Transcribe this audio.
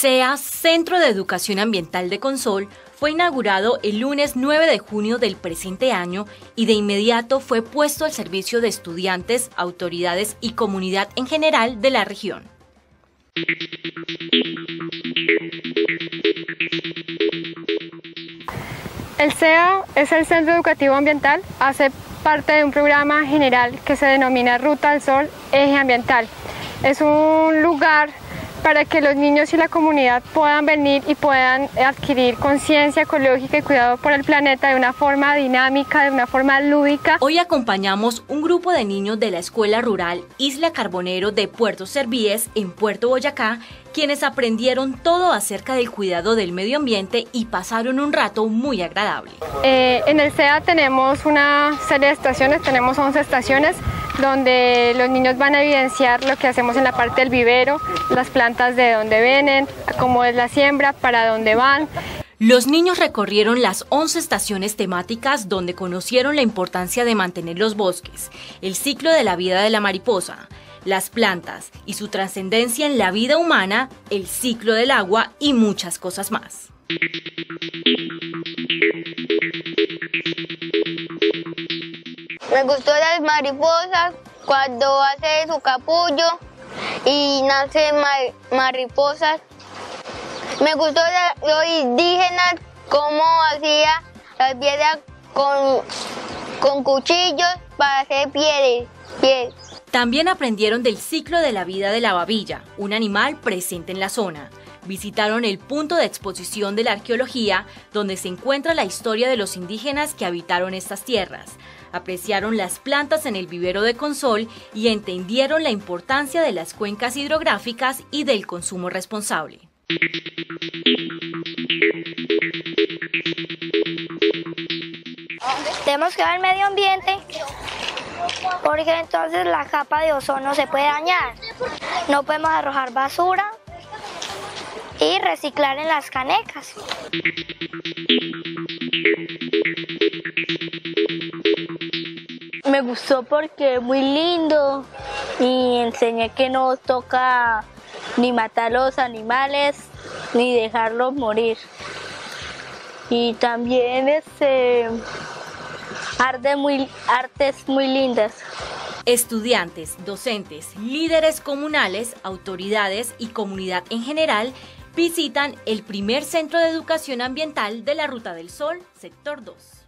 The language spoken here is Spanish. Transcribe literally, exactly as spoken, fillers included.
C E A, Centro de Educación Ambiental de Consol, fue inaugurado el lunes nueve de junio del presente año y de inmediato fue puesto al servicio de estudiantes, autoridades y comunidad en general de la región. El C E A es el Centro Educativo Ambiental, hace parte de un programa general que se denomina Ruta del Sol Eje Ambiental. Es un lugar para que los niños y la comunidad puedan venir y puedan adquirir conciencia ecológica y cuidado por el planeta de una forma dinámica, de una forma lúdica. Hoy acompañamos un grupo de niños de la Escuela Rural Isla Carbonero de Puerto Servíes en Puerto Boyacá, quienes aprendieron todo acerca del cuidado del medio ambiente y pasaron un rato muy agradable. Eh, en el C E A tenemos una serie de estaciones, tenemos once estaciones, donde los niños van a evidenciar lo que hacemos en la parte del vivero, las plantas de dónde vienen, cómo es la siembra, para dónde van. Los niños recorrieron las once estaciones temáticas donde conocieron la importancia de mantener los bosques, el ciclo de la vida de la mariposa, las plantas y su trascendencia en la vida humana, el ciclo del agua y muchas cosas más. Me gustó las mariposas cuando hace su capullo y nace mar mariposas. Me gustó los indígenas cómo hacía las piedras con, con cuchillos para hacer pieles, pieles. También aprendieron del ciclo de la vida de la babilla, un animal presente en la zona. Visitaron el punto de exposición de la arqueología, donde se encuentra la historia de los indígenas que habitaron estas tierras. Apreciaron las plantas en el vivero de Consol y entendieron la importancia de las cuencas hidrográficas y del consumo responsable. Tenemos que ver el medio ambiente, porque entonces la capa de ozono se puede dañar. No podemos arrojar basura y reciclar en las canecas. Me gustó porque es muy lindo y enseñé que no toca ni matar los animales ni dejarlos morir. Y también este, arte muy, artes muy lindas. Estudiantes, docentes, líderes comunales, autoridades y comunidad en general visitan el primer centro de educación ambiental de la Ruta del Sol, sector dos.